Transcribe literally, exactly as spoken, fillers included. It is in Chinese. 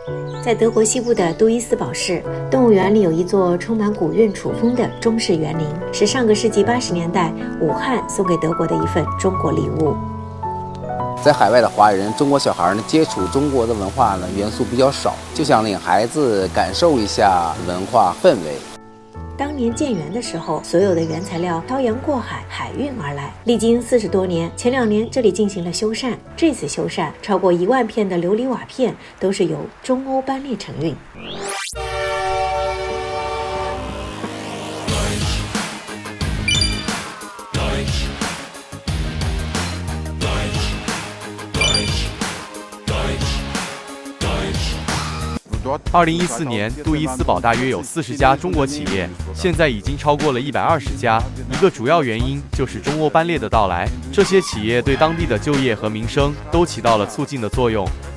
在德国西部的杜伊斯堡市动物园里，有一座充满古韵楚风的中式园林，是上个世纪八十年代武汉送给德国的一份中国礼物。 在海外的华人，中国小孩呢接触中国的文化呢元素比较少，就想领孩子感受一下文化氛围。 当年建园的时候，所有的原材料漂洋过海，海运而来。历经四十多年，前两年这里进行了修缮。这次修缮，超过一万片的琉璃瓦片都是由中欧班列承运。 二零一四年，杜伊斯堡大约有四十家中国企业，现在已经超过了一百二十家。一个主要原因就是中欧班列的到来，这些企业对当地的就业和民生都起到了促进的作用。